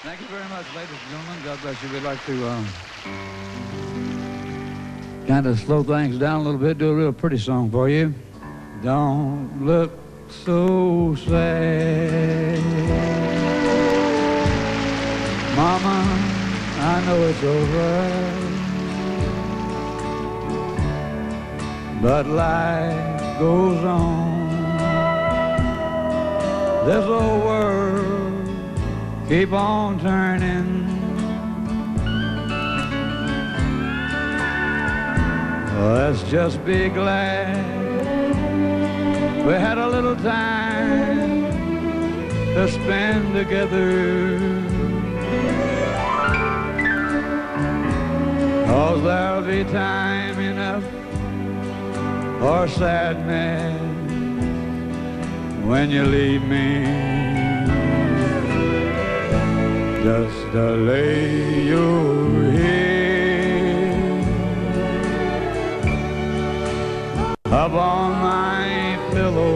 Thank you very much, ladies and gentlemen. God bless you. We'd like to kind of slow things down a little bit, do a real pretty song for you. Don't look so sad, Mama, I know it's over, but life goes on. This old world keep on turning. Let's just be glad we had a little time to spend together, 'cause there'll be time enough for sadness when you leave me. Just lay your head up on my pillow,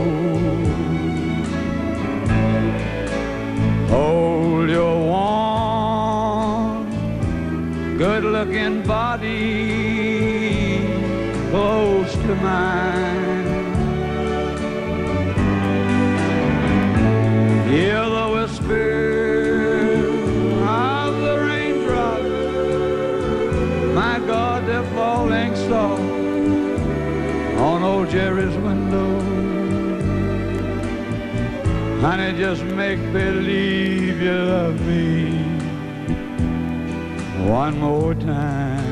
hold your warm, good-looking body close to mine. Hear the whisper of the raindrops, my God, they're falling soft on old Jerry's window. Honey, just make believe you love me one more time.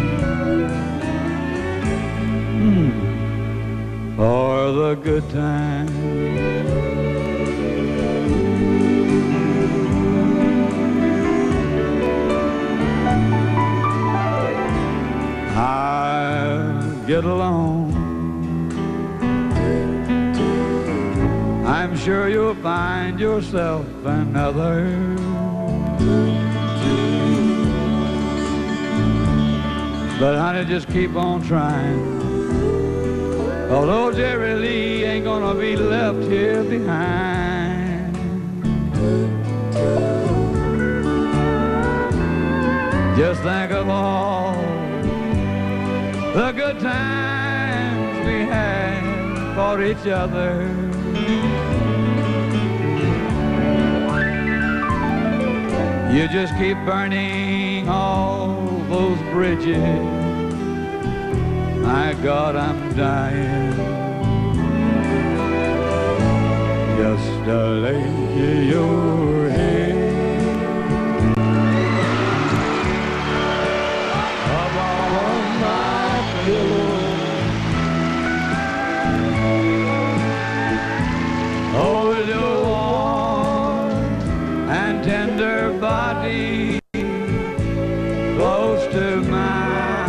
For the good time. I'll get along. I'm sure you'll find yourself another. But honey, just keep on trying. Although Jerry Lee ain't gonna be left here behind. Just think of all the good times we had for each other. You just keep burning all those bridges. My God, I'm dying. Just lay your head up on my pillow, hold your warm and tender body close to mine.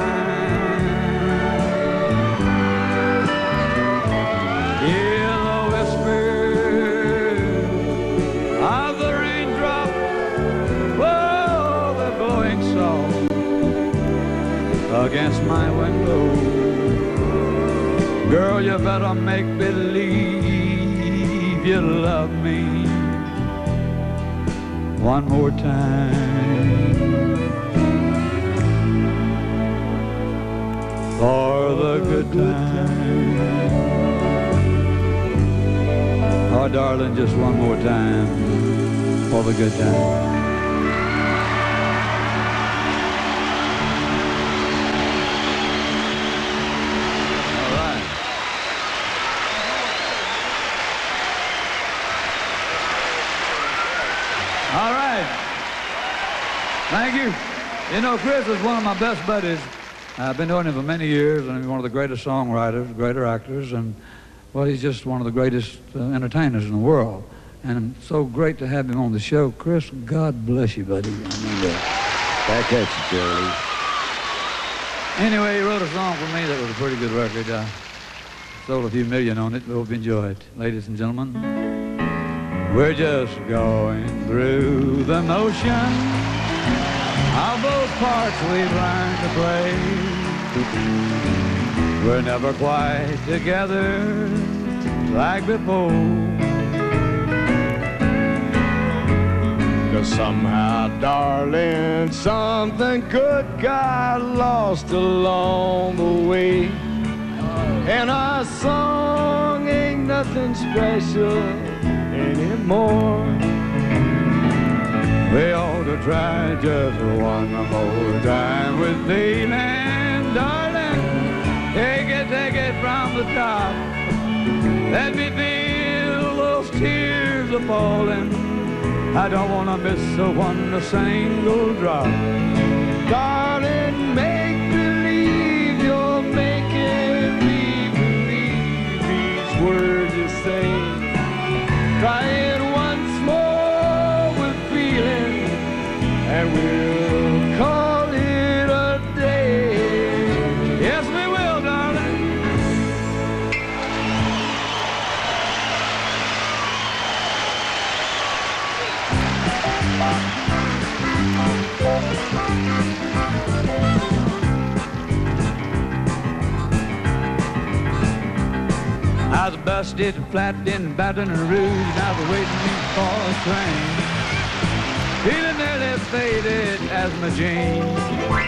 Against my window, girl, you better make believe you love me one more time. For the good time. Oh, darling, just one more time for the good time. All right. Thank you. You know, Kris is one of my best buddies. I've been knowing him for many years, and he's one of the greatest songwriters, greater actors, and, well, he's just one of the greatest entertainers in the world. And it's so great to have him on the show. Kris, God bless you, buddy. I mean, back at you, Charlie. Anyway, he wrote a song for me that was a pretty good record. Sold a few million on it. We hope you enjoy it. Ladies and gentlemen, we're just going through the motion of those parts we've learned to play. We're never quite together like before. 'Cause somehow, darling, something good got lost along the way. And our song ain't nothing special anymore. We ought to try just one more time with feeling, darling. Take it from the top. Let me feel those tears a falling. I don't want to miss a single drop. Darling, make believe you're making me believe each word you say. Try it once more with feeling, and we'll call it a day. Yes, we will, darling. I was busted flat in Baton Rouge, and I was waiting for a train, feeling nearly faded as my jeans.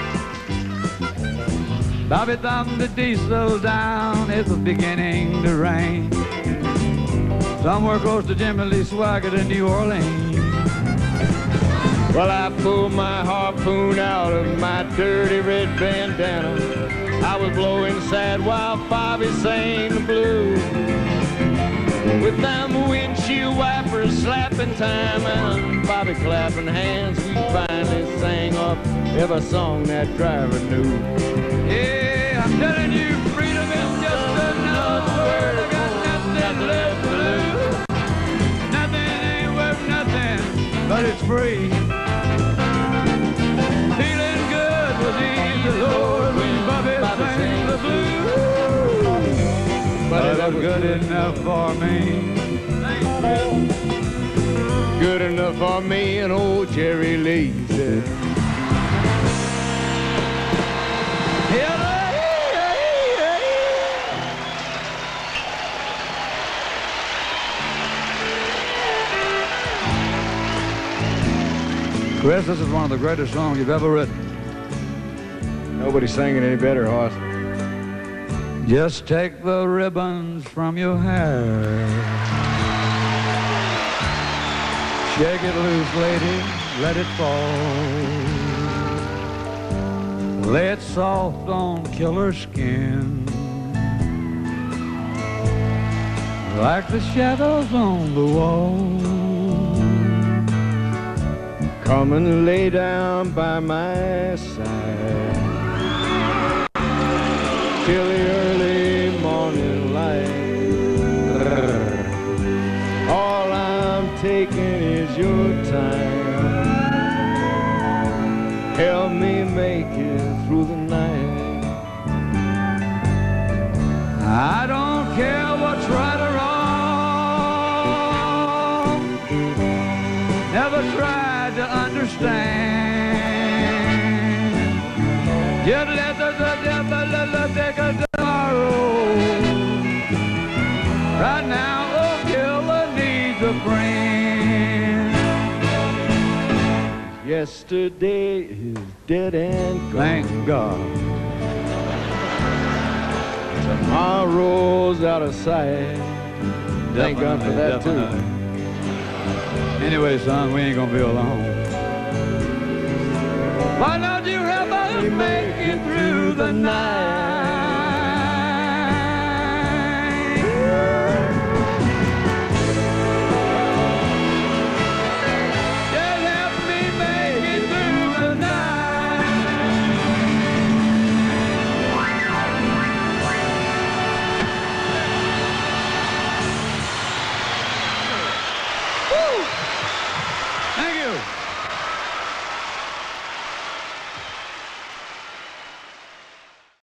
Bobby thumbed the diesel down, it was beginning to rain, somewhere close to Jimmy Lee Swaggart in New Orleans. Well, I pulled my harpoon out of my dirty red bandana. I was blowing sad while Bobby sang the blues. With them windshield wipers slapping time and Bobby clapping hands, we finally sang off every song that driver knew. Yeah, I'm telling you, freedom is just another word. I got nothing left to lose. Nothing ain't worth nothing, but it's free. Feeling good was easy, Lord, when Bobby sang the blues. But it was good enough for me. Good enough for me and old Jerry Lee said. Kris, this is one of the greatest songs you've ever written. Nobody sang it any better, Hoss. Just take the ribbons from your hair. Shake it loose, lady, let it fall. Lay it soft on killer skin, like the shadows on the wall. Come and lay down by my side till the early morning light. All I'm taking is your time. Help me make it through the night. I don't care what's right or wrong. Never tried to understand. Just let the devil take a tomorrow. Right now, oh, killer needs a friend. Yesterday is dead and gone. Thank God. Tomorrow's out of sight. Thank God for that, definitely. too. Anyway, son, we ain't gonna be alone. Why don't you help us make it through the night?